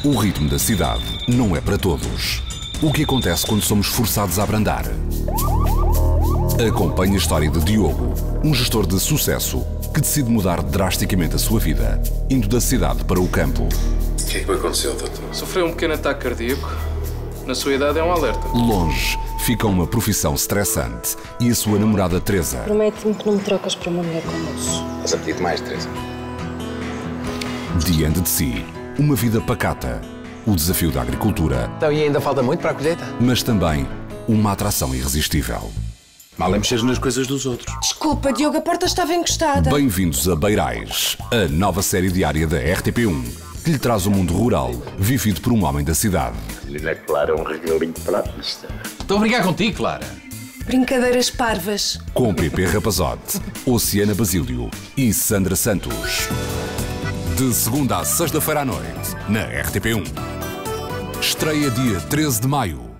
O ritmo da cidade não é para todos. O que acontece quando somos forçados a abrandar? Acompanhe a história de Diogo, um gestor de sucesso que decide mudar drasticamente a sua vida, indo da cidade para o campo. O que é que aconteceu, doutor? Sofreu um pequeno ataque cardíaco. Na sua idade é um alerta. Longe fica uma profissão estressante e a sua namorada Teresa. Promete-me que não me trocas para uma mulher como moço. Estás a pedir demais, Teresa? Diante de si, uma vida pacata, o desafio da agricultura, Então, e ainda falta muito para a colheita? mas também uma atração irresistível. Mal é mexer nas coisas dos outros. Desculpa, Diogo, a porta estava encostada. Bem-vindos a Beirais, a nova série diária da RTP1, que lhe traz o mundo rural, vivido por um homem da cidade. Menina Clara é um regalinho para a pista. Estou a brigar contigo, Clara. Brincadeiras parvas. Com Pepe Rapazote, Oceana Basílio e Sandra Santos. De segunda a sexta-feira à noite, na RTP1. Estreia dia 13 de maio.